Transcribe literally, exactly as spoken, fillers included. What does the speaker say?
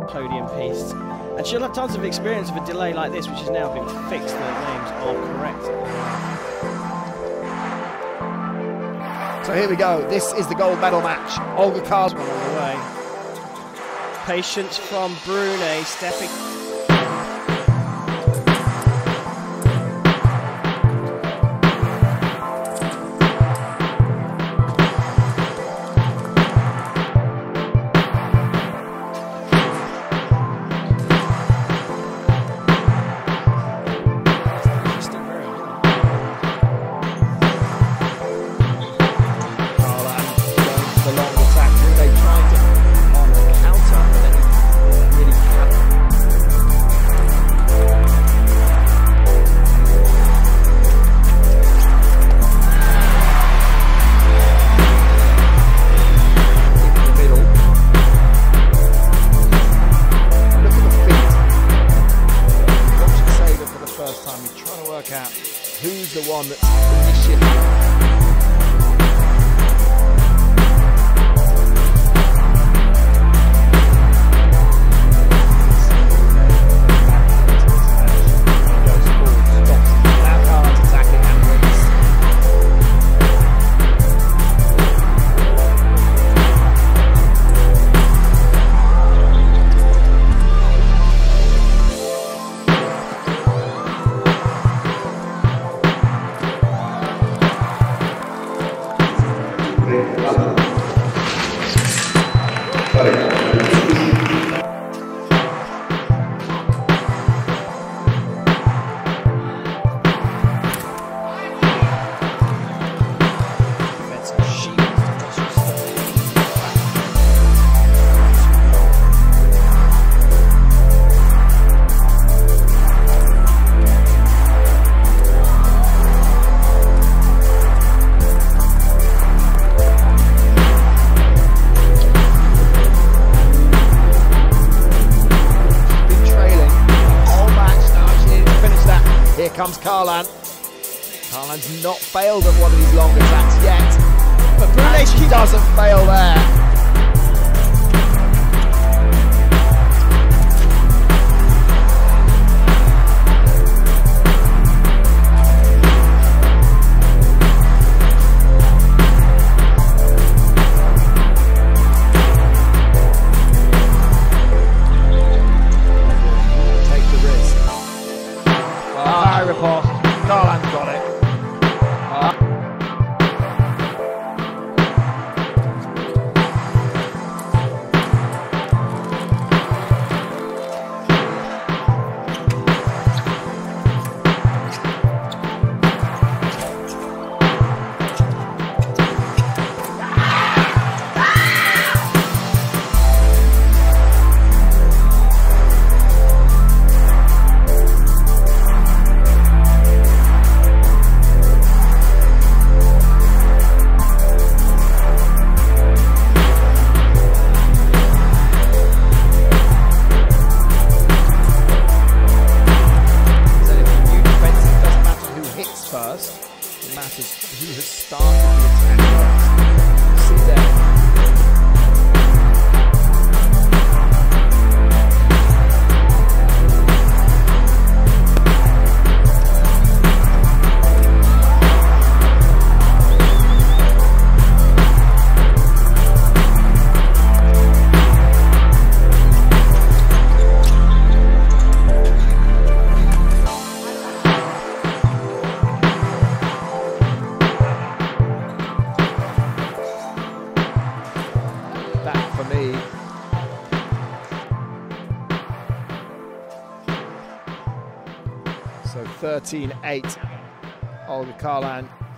podium piece. And she'll have tons of experience of a delay like this, which has now been fixed. The names are correct. So here we go. This is the gold medal match. Olga Kharlan on the way. Patience from Brunet stepping. Out who's the one that's initiating. Here comes Kharlan. Kharlan's not failed at one of these long attacks yet, but Brunet she doesn't fail there. Report. Kharlan's got it. Uh. First, it matters who has started the attack first. See there. For me, so thirteen eight, Olga Kharlan